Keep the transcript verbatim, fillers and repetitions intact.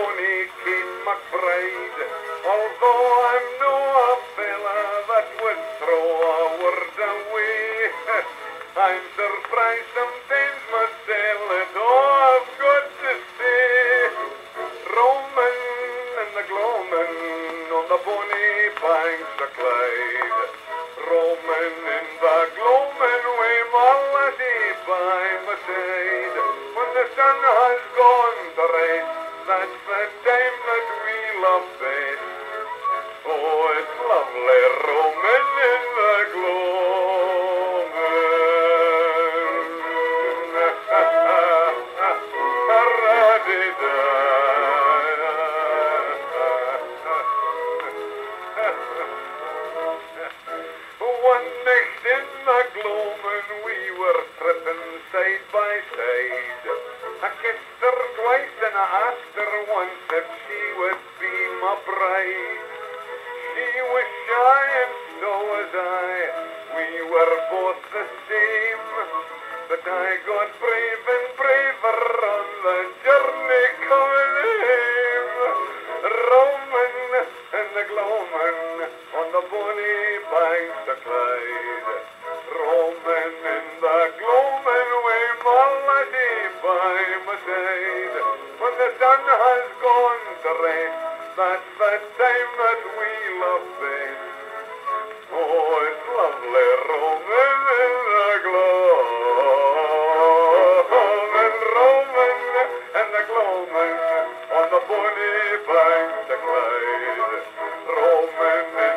bonny Kate McBride. Although I'm no a fella that would throw a word away, I'm surprised sometimes myself at all I've got to say. Roamin and the Gloamin on the bonny banks of Clyde. Roamin and the Gloamin with my laddie by my side. When the sun has gone to rest, that's the time that we love best. Oh, it's lovely roaming in the Gloamin. Ra-di-da. One night in the Gloamin we were tripping side by side. I kissed her twice and I asked her once if she would be my bride. She was shy and so was I, we were both the same. But I got brave and braver on the journey coming home. Roamin and the Gloamin on the bonny banks of Clyde. Roamin and the Gloamin with my laddie by my side. When the sun has gone to rest, that's the time that we love best. Oh, it's lovely roaming in the Gloamin, Roamin and the Gloamin on the bonny banks of Clyde. Roamin in